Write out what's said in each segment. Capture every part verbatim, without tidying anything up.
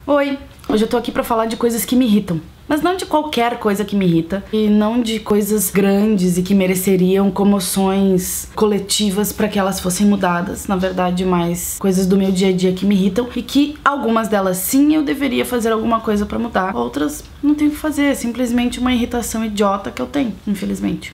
Oi, hoje eu tô aqui pra falar de coisas que me irritam. Mas não de qualquer coisa que me irrita, e não de coisas grandes e que mereceriam comoções coletivas pra que elas fossem mudadas. Na verdade, mais coisas do meu dia a dia que me irritam e que algumas delas sim eu deveria fazer alguma coisa pra mudar. Outras não tenho o que fazer, é simplesmente uma irritação idiota que eu tenho, infelizmente.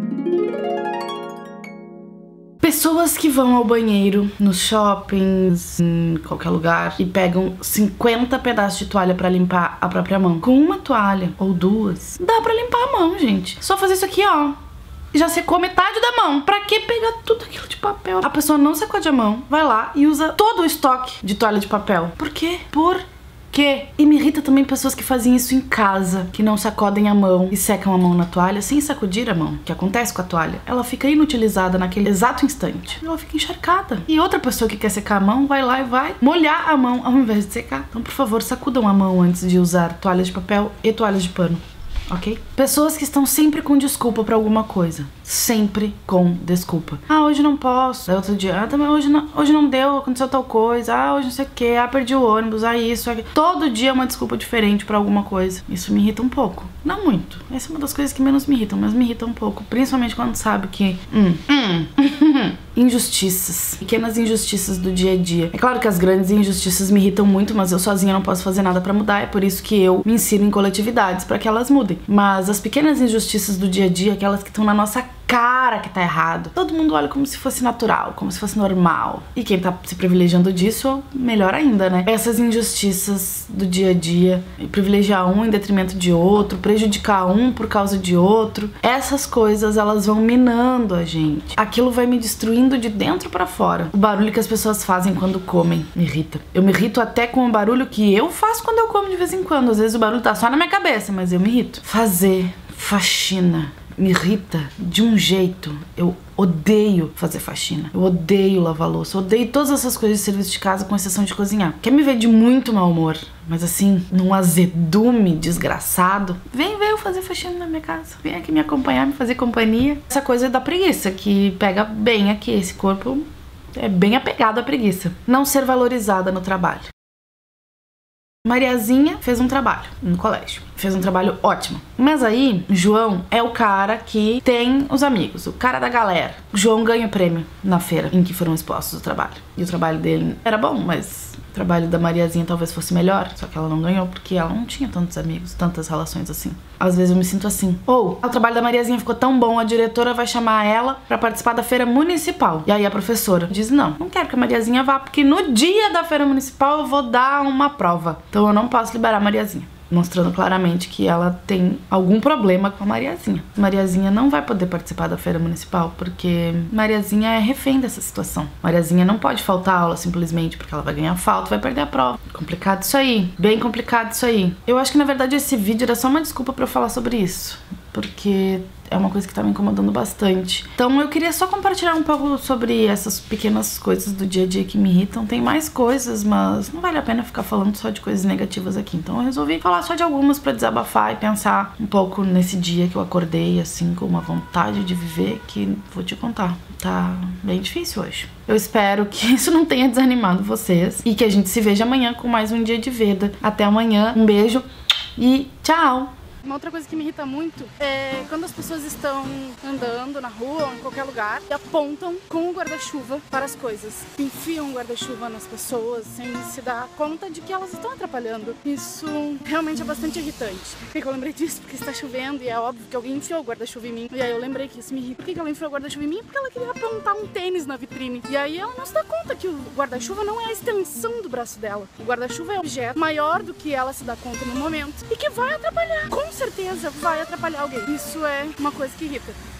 Pessoas que vão ao banheiro, nos shoppings, em qualquer lugar, e pegam cinquenta pedaços de toalha pra limpar a própria mão. Com uma toalha, ou duas, dá pra limpar a mão, gente. Só fazer isso aqui, ó. Já secou metade da mão. Pra que pegar tudo aquilo de papel? A pessoa não sacode a mão, vai lá e usa todo o estoque de toalha de papel. Por quê? Por quê? E me irrita também pessoas que fazem isso em casa, que não sacodem a mão e secam a mão na toalha sem sacudir a mão. O que acontece com a toalha? Ela fica inutilizada naquele exato instante. Ela fica encharcada. E outra pessoa que quer secar a mão vai lá e vai molhar a mão ao invés de secar. Então, por favor, sacudam a mão antes de usar toalhas de papel e toalhas de pano. Ok? Pessoas que estão sempre com desculpa pra alguma coisa. Sempre com desculpa. Ah, hoje não posso. Aí outro dia, ah, também hoje não, hoje não deu, aconteceu tal coisa. Ah, hoje não sei o que, ah, perdi o ônibus, ah, isso, aqui. Todo dia é uma desculpa diferente pra alguma coisa. Isso me irrita um pouco. Não muito. Essa é uma das coisas que menos me irritam, mas me irrita um pouco. Principalmente quando sabe que... Hum, hum. Injustiças. Pequenas injustiças do dia a dia. É claro que as grandes injustiças me irritam muito, mas eu sozinha não posso fazer nada pra mudar. É por isso que eu me insiro em coletividades, pra que elas mudem. Mas as pequenas injustiças do dia a dia, aquelas que estão na nossa cara que tá errado, todo mundo olha como se fosse natural, como se fosse normal. E quem tá se privilegiando disso, melhor ainda, né? Essas injustiças do dia a dia, privilegiar um em detrimento de outro, prejudicar um por causa de outro, essas coisas, elas vão minando a gente. Aquilo vai me destruindo de dentro pra fora. O barulho que as pessoas fazem quando comem me irrita. Eu me irrito até com o barulho que eu faço quando eu como de vez em quando. Às vezes o barulho tá só na minha cabeça, mas eu me irrito. Fazer faxina me irrita de um jeito. Eu odeio fazer faxina. Eu odeio lavar louça. Eu odeio todas essas coisas de serviço de casa, com exceção de cozinhar. Quer me ver de muito mau humor, mas assim, num azedume desgraçado, vem ver eu fazer faxina na minha casa. Vem aqui me acompanhar, me fazer companhia. Essa coisa da preguiça, que pega bem aqui. Esse corpo é bem apegado à preguiça. Não ser valorizada no trabalho. Mariazinha fez um trabalho no colégio. Fez um trabalho ótimo. Mas aí, João é o cara que tem os amigos, o cara da galera. O João ganha o prêmio na feira em que foram expostos o trabalho. E o trabalho dele era bom, mas o trabalho da Mariazinha talvez fosse melhor. Só que ela não ganhou porque ela não tinha tantos amigos, tantas relações assim. Às vezes eu me sinto assim. Ou, o trabalho da Mariazinha ficou tão bom, a diretora vai chamar ela pra participar da feira municipal. E aí a professora diz, não, não quero que a Mariazinha vá, porque no dia da feira municipal eu vou dar uma prova. Então eu não posso liberar a Mariazinha. Mostrando claramente que ela tem algum problema com a Mariazinha. Mariazinha não vai poder participar da feira municipal porque Mariazinha é refém dessa situação. Mariazinha não pode faltar aula simplesmente porque ela vai ganhar falta, vai perder a prova. Complicado isso aí, bem complicado isso aí. Eu acho que na verdade esse vídeo era só uma desculpa pra eu falar sobre isso, porque é uma coisa que tá me incomodando bastante. Então eu queria só compartilhar um pouco sobre essas pequenas coisas do dia a dia que me irritam. Tem mais coisas, mas não vale a pena ficar falando só de coisas negativas aqui. Então eu resolvi falar só de algumas pra desabafar e pensar um pouco nesse dia que eu acordei, assim, com uma vontade de viver que, vou te contar, tá bem difícil hoje. Eu espero que isso não tenha desanimado vocês e que a gente se veja amanhã com mais um dia de vida. Até amanhã, um beijo e tchau! Uma outra coisa que me irrita muito é quando as pessoas estão andando na rua ou em qualquer lugar e apontam com o guarda-chuva para as coisas. Enfiam o guarda-chuva nas pessoas sem se dar conta de que elas estão atrapalhando. Isso realmente é bastante irritante. Por que eu lembrei disso? Porque está chovendo e é óbvio que alguém enfiou o guarda-chuva em mim. E aí eu lembrei que isso me irrita. Por que ela enfiou o guarda-chuva em mim? Porque ela queria apontar um tênis na vitrine. E aí ela não se dá conta que o guarda-chuva não é a extensão do braço dela. O guarda-chuva é um objeto maior do que ela se dá conta no momento e que vai atrapalhar. Com certeza vai atrapalhar alguém. Isso é uma coisa que irrita.